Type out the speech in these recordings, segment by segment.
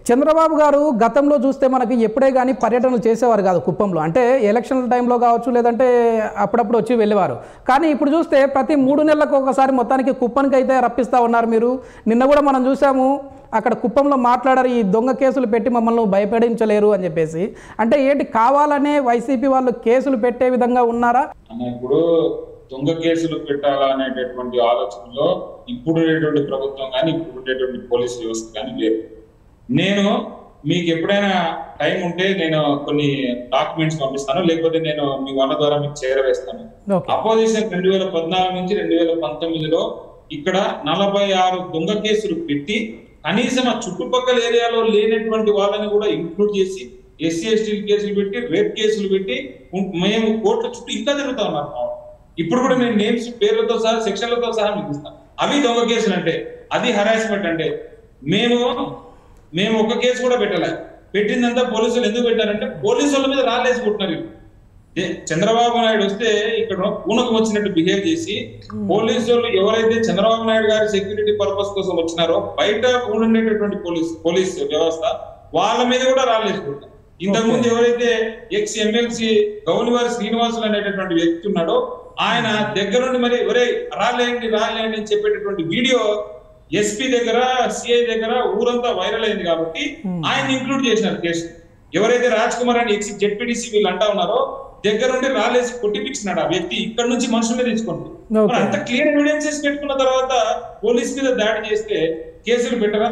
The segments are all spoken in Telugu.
చంద్రబాబు గారు గతంలో చూస్తే మనకి ఎప్పుడే కానీ పర్యటనలు చేసేవారు కాదు కుప్పంలో. అంటే ఎలక్షన్ల టైంలో కావచ్చు, లేదంటే అప్పుడప్పుడు వచ్చి వెళ్ళేవారు. కానీ ఇప్పుడు చూస్తే ప్రతి 3 నెలలకు ఒకసారి మొత్తానికి కుప్పానికి అయితే రప్పిస్తూ ఉన్నారు మీరు. నిన్న కూడా మనం చూసాము, అక్కడ కుప్పంలో మాట్లాడారు, ఈ దొంగ కేసులు పెట్టి మమ్మల్ని భయపడించలేరు అని చెప్పేసి. అంటే ఏంటి, కావాలనే వైసీపీ వాళ్ళు కేసులు పెట్టే విధంగా ఉన్నారా? ఇప్పుడు దొంగ కేసులు పెట్టాలా అనేటటువంటి ఆలోచనలో ఇప్పుడున్నటువంటి ప్రభుత్వం కానీ ఇప్పుడున్నటువంటి పోలీసు వ్యవస్థ కానీ లేదు. నేను మీకు ఎప్పుడైనా టైం ఉంటే నేను కొన్ని డాక్యుమెంట్స్ పంపిస్తాను, లేకపోతే నేను మీ వాళ్ళ ద్వారా మీకు చేరవేస్తాను. అపోజిషన్ 2014 నుంచి 2019లో ఇక్కడ 46 దొంగ కేసులు పెట్టి కనీసం ఆ చుట్టుపక్కల ఏరియాలో లేనటువంటి వాళ్ళని కూడా ఇంక్లూడ్ చేసి ఎస్సీ ఎస్టీ కేసులు పెట్టి రేప్ కేసులు పెట్టి మేము కోర్టుల చుట్టూ ఇంకా తిరుగుతా ఉన్నారు. ఇప్పుడు కూడా నేను నేమ్స్ పేర్లతో సహా సెక్షన్లతో సహా మీకు ఇస్తాను. అవి దొంగ కేసులు అంటే, అది హరాస్మెంట్ అంటే. మేము ఒక కేసు కూడా పెట్టలే. పెట్టిందంతా పోలీసులు ఎందుకు పెట్టారంటే పోలీసు వాళ్ళ మీద రాళ్ళేసుకుంటున్నారు. చంద్రబాబు నాయుడు వస్తే ఇక్కడ పూనకు వచ్చినట్టు బిహేవ్ చేసి పోలీసు వాళ్ళు ఎవరైతే చంద్రబాబు నాయుడు గారి సెక్యూరిటీ పర్పస్ కోసం వచ్చినారో బయట ఉండేటటువంటి పోలీస్ వ్యవస్థ వాళ్ళ మీద కూడా రాళ్ళేసుకుంటారు. ఇంతకుముందు ఎవరైతే ఎక్స్ ఎమ్మెల్సీ గౌలివారి శ్రీనివాసులు అనేటటువంటి వ్యక్తి ఉన్నాడో ఆయన దగ్గరుండి మరి ఎవరే రాలేండి అని చెప్పేటటువంటి వీడియో ఎస్పీ దగ్గర సిఐ దగ్గర ఊరంతా వైరల్ అయింది కాబట్టి ఆయన ఇంక్లూడ్ చేసినారు కేసు. ఎవరైతే రాజ్ కుమార్ అని ఎక్స్ జెడ్పీటీసీ వీళ్ళు అంటా ఉన్నారో దగ్గరుండి రాలేసి కొట్టిపించినాడు ఆ వ్యక్తి ఇక్కడ నుంచి మనుషుల్ని తెచ్చుకోండి. అంత క్లియర్ ఎవిడెన్సెస్ పెట్టుకున్న తర్వాత పోలీస్ మీద దాడి చేస్తే కేసులు పెట్టరా?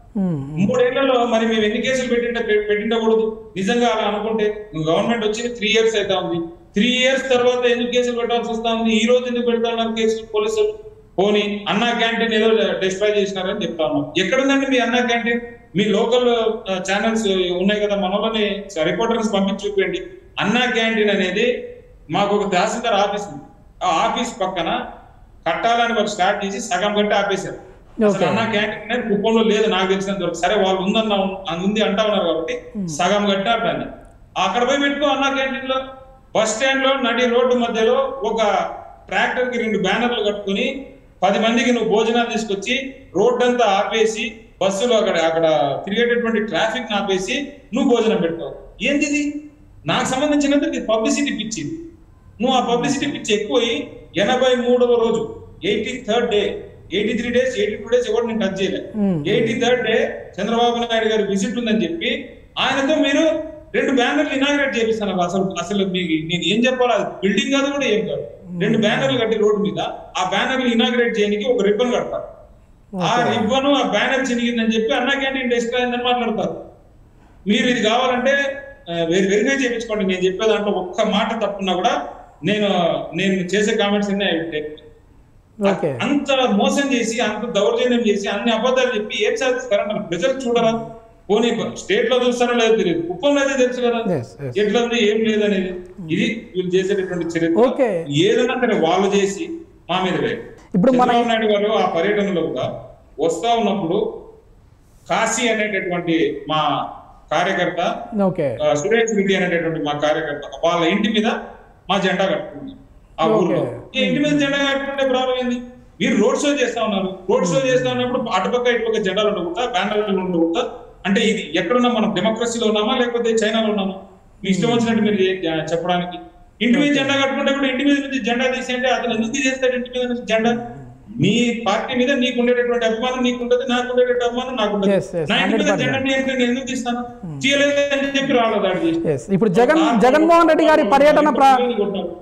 3 ఏళ్లలో మరి మేము ఎన్ని కేసులు పెట్టిండకూడదు? నిజంగా అలా అనుకుంటే గవర్నమెంట్ వచ్చి 3 years అయితే ఉంది. 3 years తర్వాత ఎందుకు కేసులు పెట్టాల్సి వస్తా ఉంది? ఈ రోజు ఎందుకు పెడతా ఉన్నారు కేసులు పోలీసులు? పోనీ అన్నా క్యాంటీన్ ఏదో డిస్ట్రాయ్ చేసినారని చెప్తా ఉన్నాం. ఎక్కడుందండి మీ అన్నా క్యాంటీన్? మీ లోకల్ ఛానల్స్ ఉన్నాయి కదా, మనలోనే రిపోర్టర్స్ పంపించి చూపించండి. అన్నా క్యాంటీన్ అనేది మాకు ఒక తహసీల్దార్ ఆఫీస్ ఉంది. ఆ ఆఫీస్ పక్కన కట్టాలని వాళ్ళు స్టార్ట్ చేసి సగం కట్టి ఆపేశారు. అసలు అన్నా క్యాంటీన్ అనేది కుప్పంలో లేదు నాకు తెలిసినంత వరకు. సరే వాళ్ళు ఉంది అంటా ఉన్నారు కాబట్టి సగం కట్టారు దాన్ని. అక్కడ పోయి పెట్టుకో అన్నా క్యాంటీన్ లో. బస్ స్టాండ్ లో నడి రోడ్డు మధ్యలో ఒక ట్రాక్టర్ కి 2 బ్యానర్లు కట్టుకుని 10 మందికి నువ్వు భోజనాలు తీసుకొచ్చి రోడ్డంతా ఆపేసి బస్సులు అక్కడ తిరిగేటటువంటి ట్రాఫిక్ ఆపేసి నువ్వు భోజనం పెడతావు. ఏంటిది? నాకు సంబంధించినంత పబ్లిసిటీ పిచ్చింది. నువ్వు ఆ పబ్లిసిటీ పిచ్చి ఎక్కువై 83వ రోజు 83rd డే 83 days 82 days ఎవరు నేను టచ్ చేయలేదు. 83rd డే చంద్రబాబు నాయుడు గారి విజిట్ ఉందని చెప్పి ఆయనతో మీరు 2 బ్యానర్లు ఇనాగ్రేట్ చేపిస్తాను. అసలు మీకు నేను ఏం చెప్పాలి? అది బిల్డింగ్ కాదు కూడా ఏం కాదు. 2 బ్యానర్లు కట్టి రోడ్డు మీద ఆ బ్యానర్లు ఇనాగ్రేట్ చేయడానికి ఒక రిబ్బన్ కడతారు. ఆ రిబ్బన్ ఆ బ్యానర్ చినిగిందని చెప్పి అన్నా క్యాంటీన్ డెస్ట్రాయ్ అయిందని మాట్లాడతారు. మీరు ఇది కావాలంటే వెరిఫై చేయించుకోండి. నేను చెప్పే దాంట్లో ఒక్క మాట తప్పున్నా కూడా నేను చేసే కామెంట్స్ అన్నీ అంత మోసం చేసి అంత దౌర్జన్యం చేసి అన్ని అబద్ధాలు చెప్పి ఏం సాధిస్తారా? మన ప్రజలు చూడరా? పోనీ స్టేట్ లో చూస్తారో లేదో తెలియదు, కుప్పంలో అయితే తెలుసు కదా ఎట్లా ఉంది ఏం లేదనేది. ఇది వీళ్ళు చేసేటటువంటి చరిత్ర. ఏదైనా సరే వాళ్ళు చేసి మా మీద ఇప్పుడు చంద్రబాబు నాయుడు గారు ఆ పర్యటనలో కూడా వస్తా ఉన్నప్పుడు కాశీ అనేటటువంటి మా కార్యకర్త, సురేష్ రెడ్డి అనేటటువంటి మా కార్యకర్త వాళ్ళ ఇంటి మీద మా జెండా కట్టుకుంది. ఆ ఊర్లో ఈ ఇంటి మీద జెండా కట్టుకుంటే ప్రాబ్లం ఏంది? మీరు రోడ్ షో చేస్తా ఉన్నారు. రోడ్ షో చేస్తా ఉన్నప్పుడు అటుపక్క ఇటుపక్క జెండాలు ఉండకుండా బ్యానర్లు ఉండకుండా అంటే ఇది ఎక్కడున్నా మనం డెమోక్రసీలో ఉన్నామా లేకపోతే చైనాలో ఉన్నామా? మీ ఇష్టం వచ్చినట్టు మీరు చెప్పడానికి. ఇంటి మీద జెండా కట్టుకుంటే కూడా ఇంటి మీద నుంచి జెండా తీసేయంటే అతను ఎందుకు తీసేస్తాడు ఇంటి మీద నుంచి జెండా? మీ పార్టీ మీద నీకు ఉండేటటువంటి అభిమానం నీకుంటది, నాకు ఉండేటటువంటి అభిమానం నాకుంటది. నా ఇంటి మీద జెండా నేను ఎందుకు తీస్తాను? తీయలేదు అని చెప్పి రాలేదు. ఇప్పుడు జగన్మోహన్ రెడ్డి గారి పర్యటన